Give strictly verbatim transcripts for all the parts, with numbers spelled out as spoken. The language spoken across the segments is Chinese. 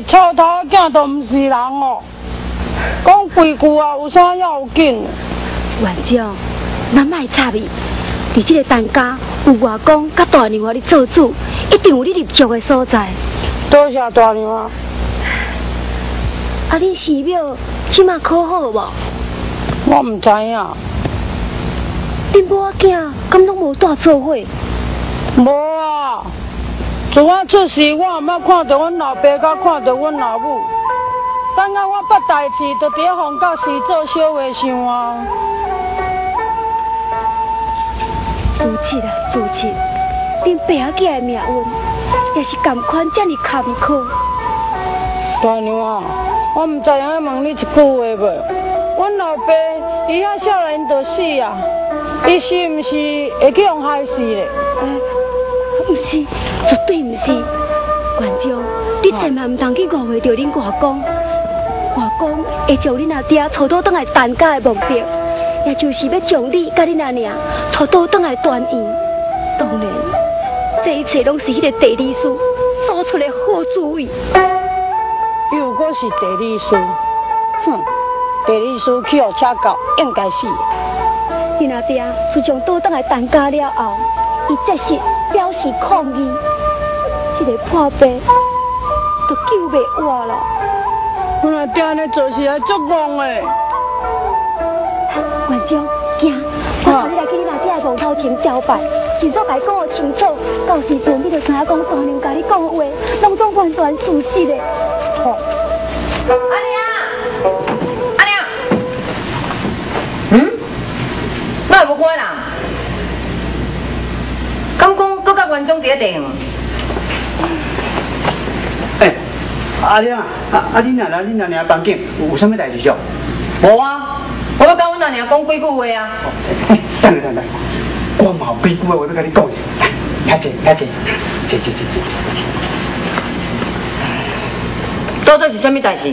臭头囝都唔是人哦，讲规句啊，有啥要紧？ 院长，咱莫插伊，伫这个陈家有外公甲大娘我咧做主，一定有你立足的所在。 多谢大娘啊！ 啊，恁寺庙即马考好无？ 我唔知影。 恁某仔囝敢拢无带做伙？ 无啊！自我出世，我也捌看到阮老爸，甲看到阮老母。等下我捌代志，就伫咧phòng甲师做小和尚啊。 主持啊，主持，恁爸仔囝的命运也是同款遮尔坎坷。 大娘啊，我唔知影要问你一句话袂？阮老爸伊遐少年就死啊，伊是毋是会去用害死咧？ 毋是，绝对毋是。院长，你千万唔通去误会着恁外公。外公会将恁阿爹带倒转来陈家的目的，也就是要将你甲恁阿娘带倒转来团圆。当然，这一切拢是迄个地理师所出的好主意。 又果是地理师，哼！地理师去互车教，应该是。 恁阿爹自从倒转来陈家了后，伊这时表示抗议，这个破病都救袂活了。 阮阿爹安尼做事还足戆的。 院长，行，我带你来去恁阿爹的墓头前吊拜，尽速甲伊讲个清楚，到时阵你就知影讲大娘甲你讲的话，拢总完全事实的。好。 阿娘，阿娘，嗯，哪会无看人？敢讲搁甲院长伫咧电？ 哎，阿娘啊，啊啊！恁奶奶、恁奶奶房间有有啥物代志上？ 无啊，我要甲阮阿娘讲几句话啊。 哎，等下等下，我嘛有几句话要甲你讲。来，遐坐遐坐，坐坐坐坐。 到底是啥物代志？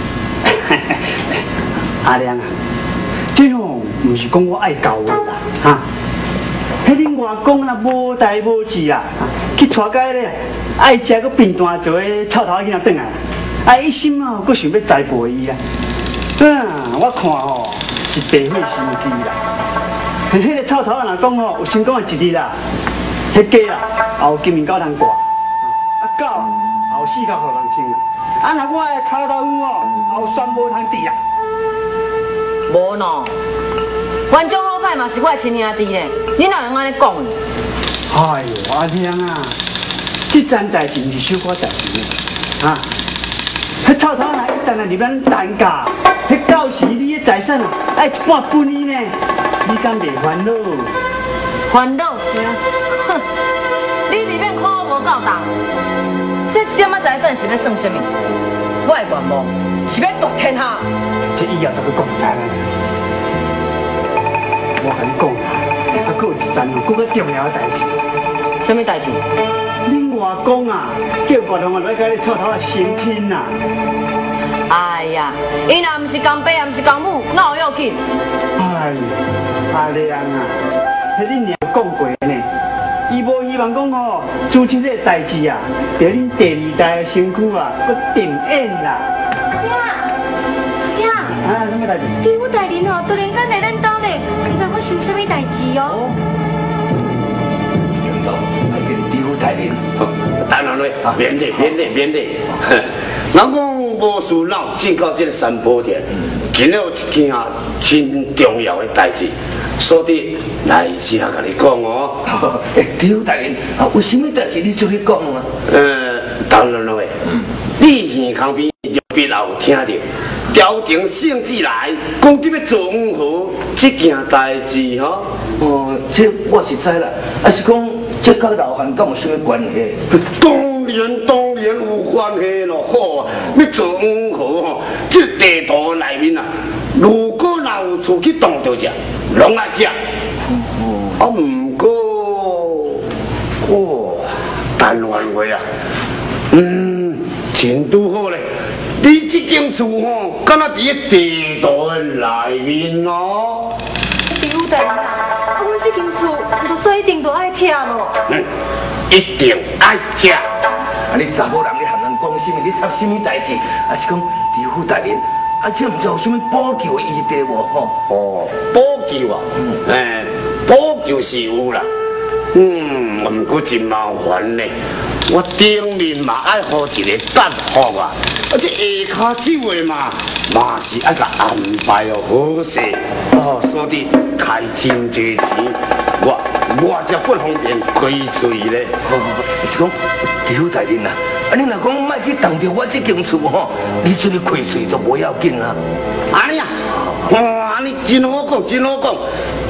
阿娘啊，这种唔是讲我爱教我啦，哈。迄恁外公啦，无代无志啦，去带个咧爱食个便当做个臭头仔囡仔转来，啊一心啊，佫想要栽培伊啦。啊，我看吼是白费心机啦。迄个臭头仔若讲吼有成功的一日啦，迄鸡啦也有金面狗通挂，啊狗也有四脚互人穿啦。啊，若我的骹头鱼哦，也有酸无通治啦。 无喏，院长好歹嘛是我的亲兄弟咧，你哪能安尼讲？ 哎呦，阿娘啊，这件代志毋是小可代志呢，啊！迄臭头仔一旦啊入咱陈家，迄到时你的财产啊爱一半分你呢，你敢袂烦恼？ 烦恼？哼！你未免看我无够重，这一点仔财产是要算什么？我的愿望是要夺天下。 这以后再去讲唔来啦。我甲你讲啦，还佫有一件哦，佫较重要的代志。 什么代志？ 恁外公啊，叫别人啊来甲你臭头仔成亲啦。 哎呀，伊若毋是公爸，也毋是公母，哪有要紧？ 哎，阿娘啊，迄恁娘讲过呢，伊无希望讲吼，做这个代志啊，着恁第二代的身躯啊，佫定演啦。 爹，爹， 啊，什么代志？ 第五代人吼，突然间来咱兜咧，唔知发生什么代志哦。 领导，来跟第五代人，当然嘞，免礼免礼免礼。人讲无事闹，进到这个山坡田，今日有一件真重要的代志，所以来只下甲你讲哦。 第五代人啊，为什么代志你就去讲啊？ 呃，当然了，你耳旁边入边也有听到。调停性质来，讲你要做如何这件代志吼？ 哦，这我是知啦，还是讲这甲老汉敢有什么关系？ 当然当然有关系咯，好啊！要做如何吼？这地图内面啊，如果若有厝去动到只，拢爱吃。啊，唔过，哇，单元话啊，嗯，真拄好咧。你这间厝吼，敢若伫咧地图的内面哦。 第五代人啊，阮这间厝，就说一定都爱拆咯。 嗯，一定爱拆。 啊，你查某人你含咱讲讲什么？你插什么代志？还是讲地府大人？啊，这唔知有什么补救的余地无吼？ 哦，补救啊，诶，补救是有啦，嗯，毋过真麻烦呢。我顶面嘛爱好一个答复啊，啊这下骹手的嘛，嘛是爱甲安排哦好势哦，所以开真济钱，我我才不方便开嘴咧。 好好好，是讲地府大人啊，啊你若讲莫去动着我这间厝吼，你做你开嘴都无要紧啊。 安尼啊，哇，安尼真好讲，真好讲。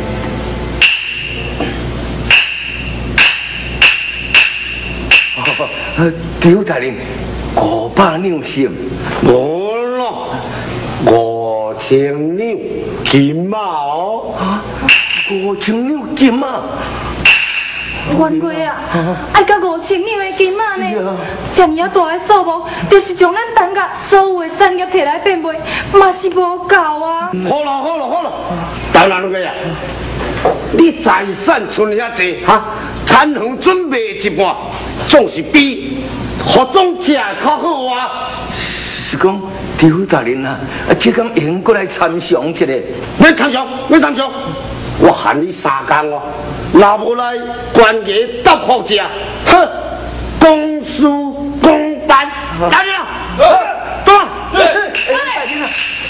地府大人，五百两银， 无咯，五千两金嘛哦。 啊，五千两金啊！ 冤贵啊，爱甲五千两的金仔呢？这么啊大的数目，就是将咱等甲所有的产业摕来变卖，嘛是无够啊！ 好了好了好了，当然个呀，你财产存遐济哈，产房准备一半，总是比合总起来较好啊。 是讲地府大人啊，啊，这敢应过来参详一下。 要参详，要参详，我喊你三工哦，若无来关键答复一下，哼，公事公办，来了，走。 大人啊！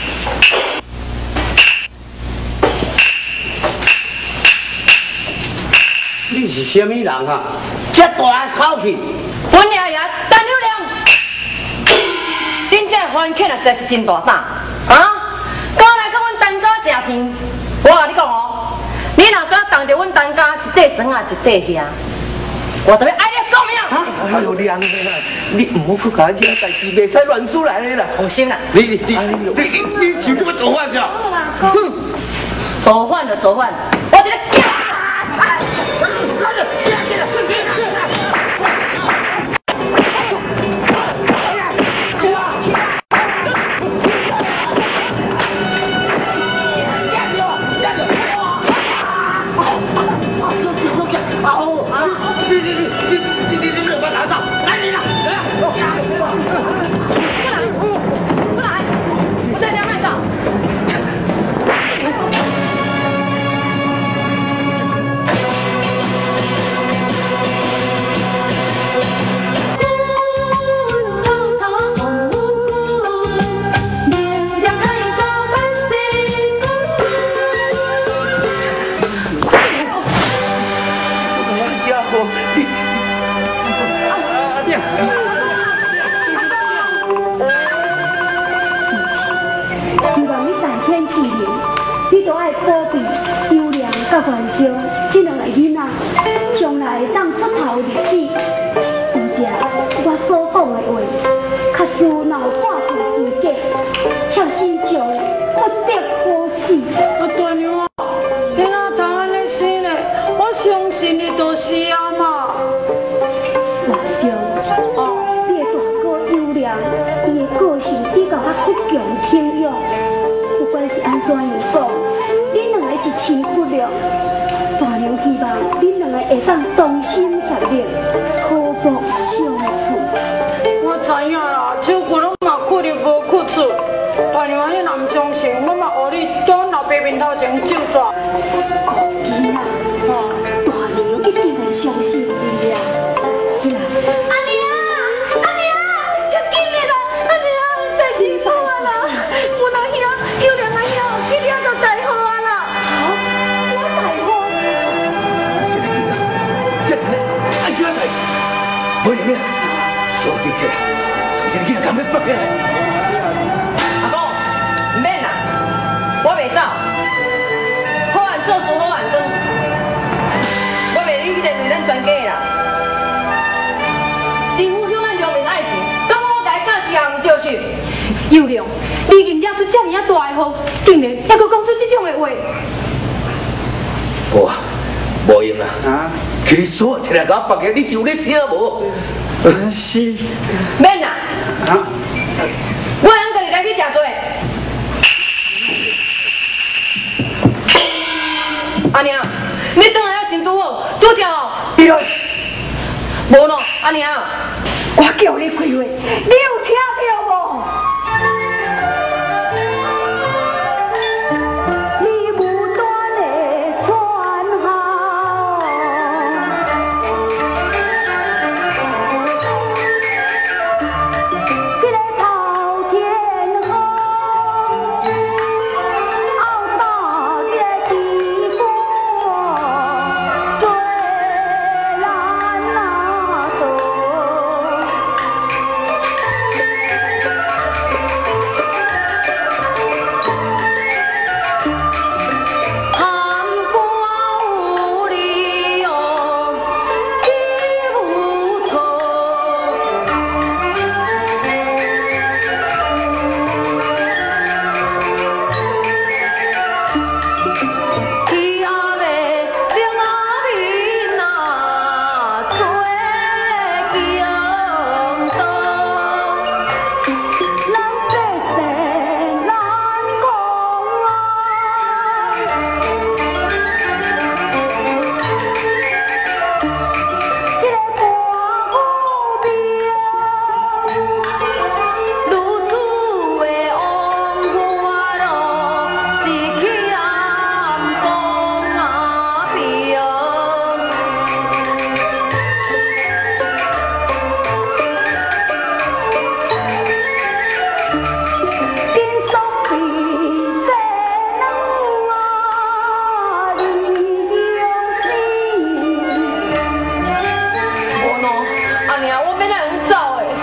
你是什么人啊？这大口气！ 阮爷爷陈友良，恁这番客啊，实在是真大胆啊！刚来跟阮陈家借钱，我甲你讲哦，你若敢当着阮陈家一块砖啊，一块遐，我特别爱你讲命！ 哎呦，娘的啦！你唔好去搞这代志，袂使乱输来的啦。 放心啦， 你你你你你就这么做饭去啊？ 哼，走饭就走饭，我这个。 这两个囡仔将来会当出头的日子，而且我所讲的话，假使若有半句违假，俏心将不得好死。 啊，大娘啊，你哪通安尼生呢？我相信你就是啊嘛。 辣椒，哦，你的大哥优良，伊的个性比较较倔强挺勇，不管是安怎样讲，恁两个是亲不了。大娘希望恁两个会当同心协力，和睦相处。 我知影啦，手骨拢嘛缺入无缺处。大娘你若唔相信，我嘛学你在阮老爸面头前手抓。 囡仔，哦，大娘一定会相信你呀。对啦。阿娘，阿娘，要紧的啦，阿娘，太辛苦啊啦，不能兄，有两个兄，去了就大好啊啦。好，了大好。 哎呀，代志，好样的，锁起起来，从这个囡仔敢要绑起来。 阿公，唔免啦，我袂走，好汉做事好汉当，我袂理你连累咱全家啦。地府向咱留明爱情，敢我家教是也唔对去。 优良，你认惹出这么啊大的祸，竟然还阁讲出这种的话。 无啊，无用啊。啊。去你锁起来，甲我绑起来，你是有咧听无？ 是。 免啦。啊。我通跟你来去食做。阿娘，你转来要真拄好，拄着哦。 对了。 无咯，阿娘。 我叫你开话，你有听到无？你不断的传号，这个头天后，后到这个地方，做咱那做。含瓜有理哦，气无错。去阿妹另阿边那做强盗，人百姓难讲啊。这个官府命，如此的枉我咯，是去暗公阿平。紧锁闭西门啊，离乡志。 无喏，阿娘，我要哪能走诶？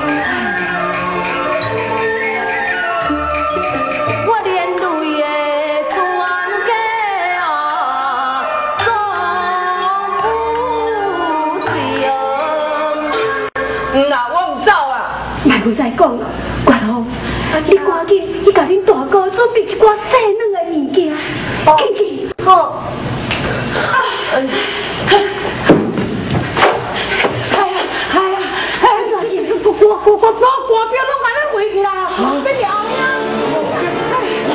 我连累的全家啊，总有情。嗯啦，我唔走啊。 卖话再讲了，月头，你赶紧去甲恁大哥准备一寡细软的物件，紧紧。好。 嗯， 哎呀，哎呀，哎，怎是个个个个个个歌标拢安尼围起来啊？要聊呀！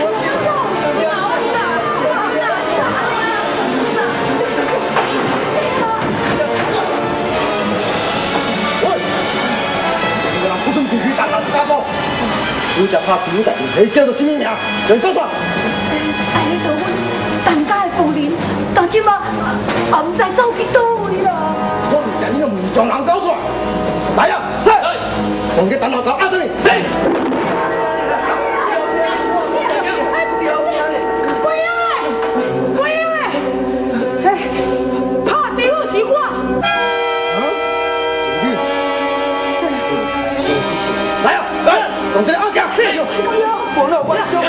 不准进去打打打打！有只拍球的，你叫做什么名？人告诉我。 安尼就阮陈家的夫人，但即马也唔知走去倒位啦。 我唔讲，你就唔让人告诉我。来呀，来！我给等老头按着你，谁？ 不要诶，不要诶！哎，拍电话是我。 啊？是你？来呀，来！同志按下，是。我那我就。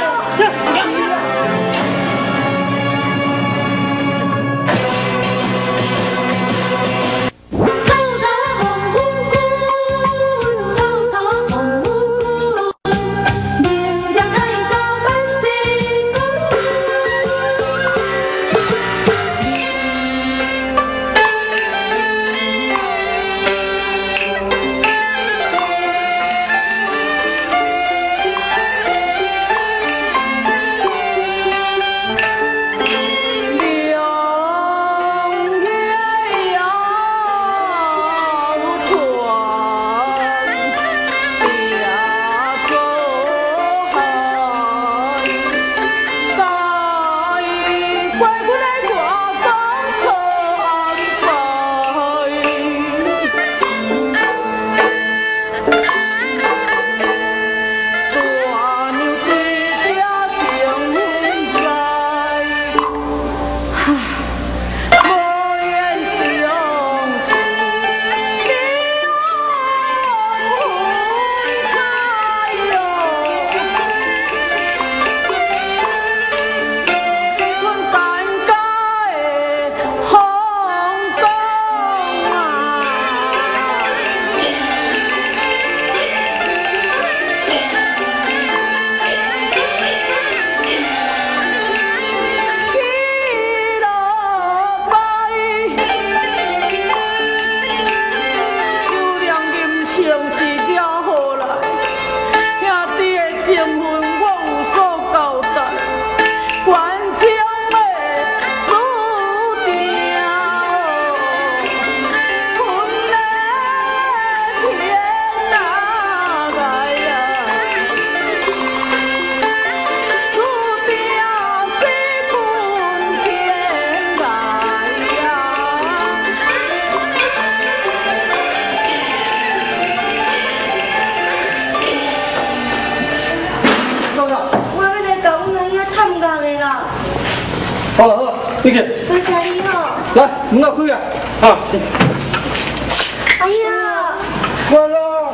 讲啦？ 我要来搞阮阿兄探工的啦。 好了好了，你去。 多谢你哦。 来，门口开啊！啊。 哎呀， 我咯。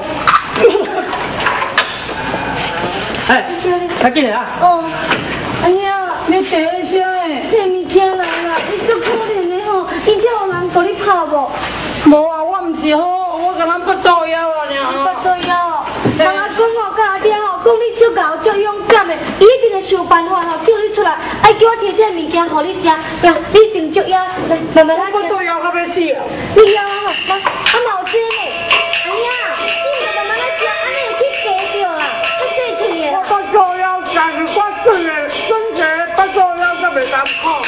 哎，快进来啊！ 哦，哎呀， 你第一声诶， 摕物件来啦，你足可怜的吼，真正有人甲你拍无？ 无啊，我毋是好，我甲咱不倒腰啊不尔。 对哦，人阿公哦，甲阿爹吼，讲你足牛足勇敢的，伊一定会想办法吼，叫你出来，爱叫我摕这物件互你食，呀，你一定足腰，来慢慢来不倒腰到要死啊！ 你腰啊吼，来，啊毛巾嘞，哎呀，你著慢慢来食，安尼会去加着啦，去洗喙的。 我不倒腰，但是我真诶，真正不倒腰都袂敢靠。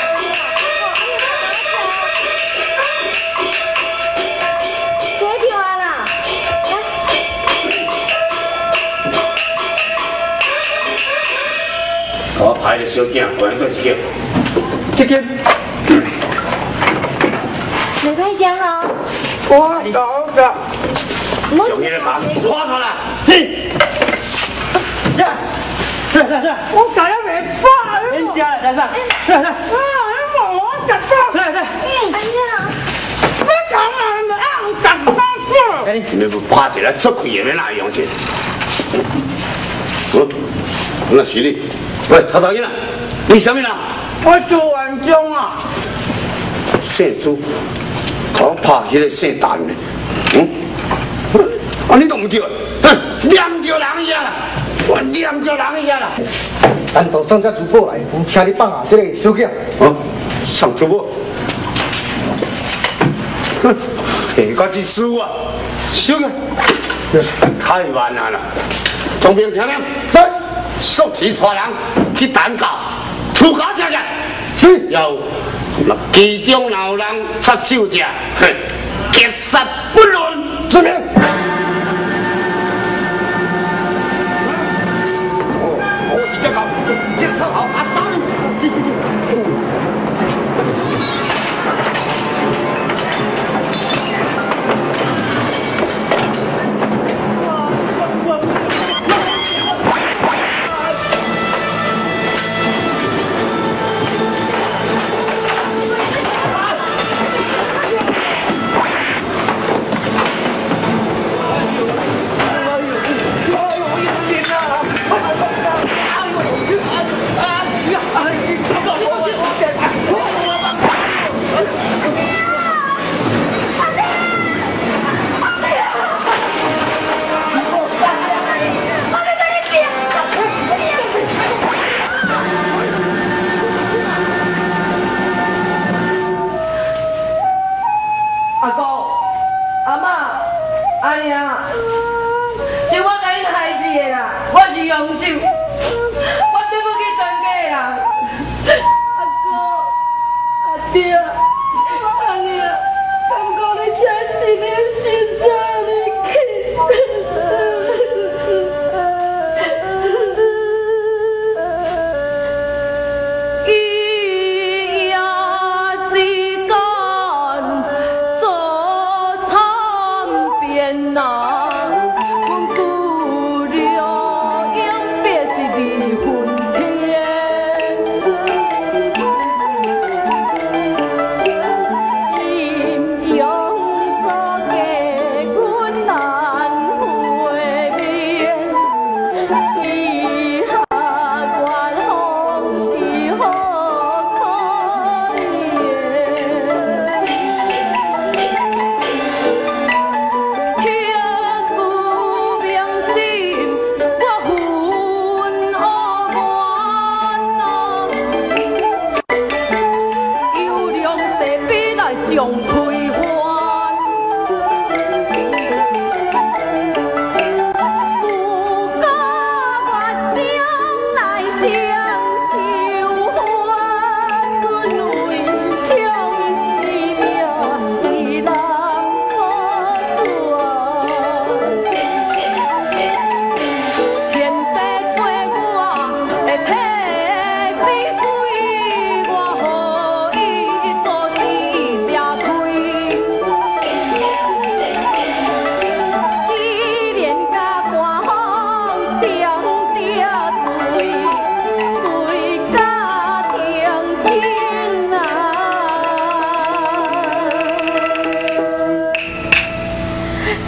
我派个小囝换做一个， 这个没歹食哦， 我搞个， 唔好用迄个打拖出来。 是。是是是是， 我搞要袂饱， 人家来来来，来来， 啊，你问我食饱， 来来， 哎呀， 你讲啊，啊，食饱少。 哎， 你不拍起来出气也免哪样子？嗯，那是你。喂，头头囡仔，你什么人？ 我做完中啊， 姓朱，我拍迄个姓陈的，嗯，啊你都唔叫，哼，念着人伊啊啦，我念着人伊啊啦。 单独送这珠宝来，我请你放下这个小囝。 哦，送珠宝，哼，下个一输啊，小个，开玩啊啦，总兵听令，在，速起带人去单教，出家听见。是，有，那其中若有人插手者，哼，劫杀不论。遵命。哦，我是这个，这个好，阿三。是是是。 阿公、阿嬷、阿娘，是我甲因害死的啦，我是凶手，我对不起全家的人。阿哥、阿爹、阿娘，感觉你真是你心酸的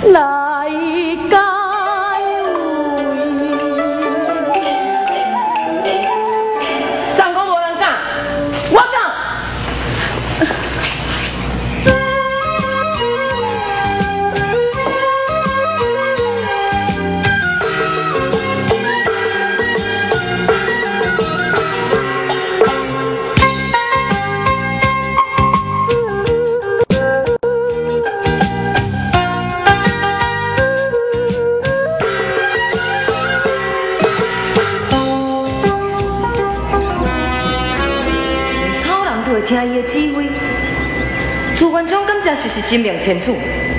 来解围。 上讲无人敢，我敢。听伊的指挥，朱元璋敢真是是真命天子。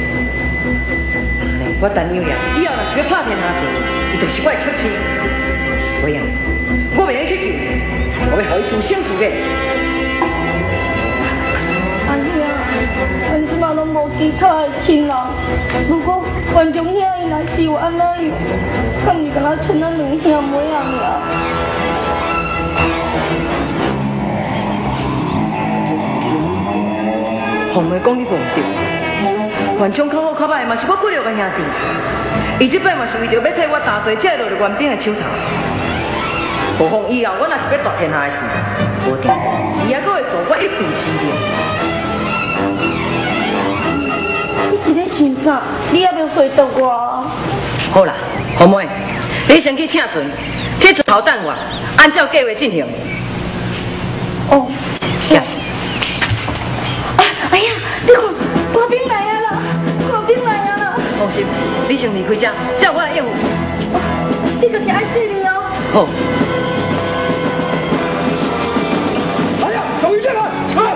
我担忧了，以后若是要拍天下事，伊就是我的客卿。不用，我袂用去救，我要互伊自生自灭。 阿兄，阮即马拢无其他的亲人，如果元璋兄伊若是有安怎样，敢是敢若剩咱两兄妹仔尔。 红梅讲你无对，元璋较好较歹嘛是我骨肉的兄弟，伊即摆嘛是为着要替我担做这落着元兵的手头。何况以后我若是要夺天下的事，无定，伊还阁会助我一臂之力。 你是咧想啥？你还袂回答我？ 好啦，红梅，你先去请船，去船头等我，按照计划进行。 哦。 呀。 哎呀，你看，官兵来啊啦！官兵来啊啦！ 放心，你先离开这，这我来应付。 你可是爱死你哦！ 好。 来呀，终于进来！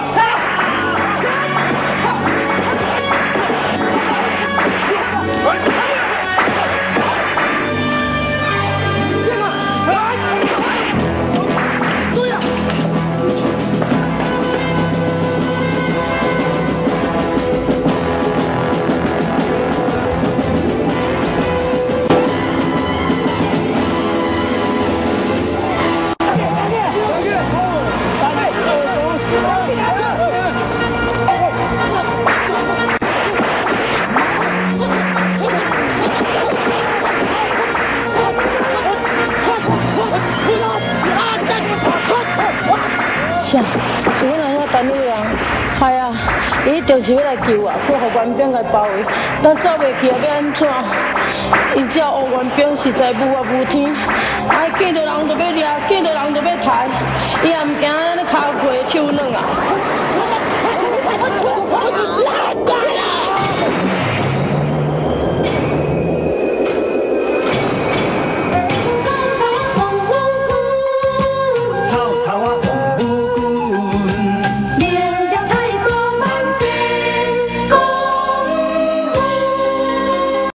是啊，是阮阿兄单位啊，系啊，伊就是要来救我，去互元兵来包围，咱走袂去啊，要安怎？伊这乌元兵实在无啊无天，啊见到人就要掠，见到人就要抬，伊也唔惊那骹皮手软啊。